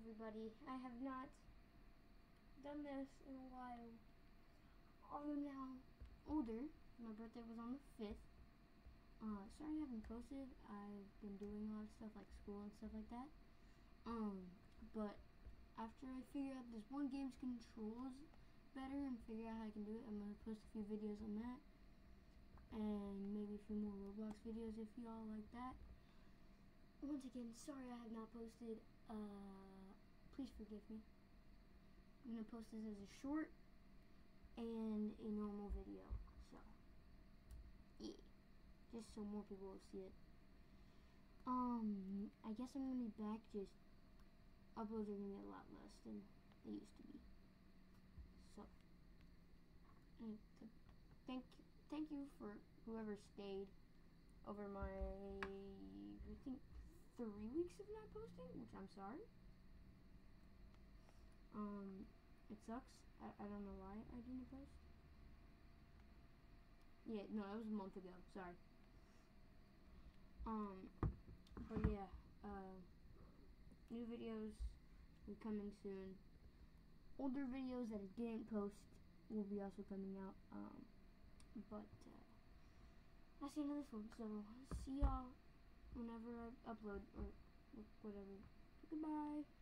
everybody. I have not done this in a while. I'm now older. My birthday was on the 5th. Sorry I haven't posted. I've been doing a lot of stuff like school and stuff like that. But after I figure out this one game's controls better and figure out how I can do it, I'm going to post a few videos on that. And maybe a few more Roblox videos if y'all like that. Once again, sorry I have not posted. Please forgive me. I'm going to post this as a short and a normal video. So, yeah. Just so more people will see it. I guess I'm going to be back, just uploads are going to be a lot less than they used to be. So, thank you for whoever stayed over my, I think, 3 weeks of not posting, which I'm sorry. It sucks. I don't know why I didn't post. Yeah, no, that was a month ago. Sorry. But yeah, new videos will be coming soon. Older videos that I didn't post will be also coming out. But that's the end of this one. So see y'all whenever I upload or whatever. Goodbye.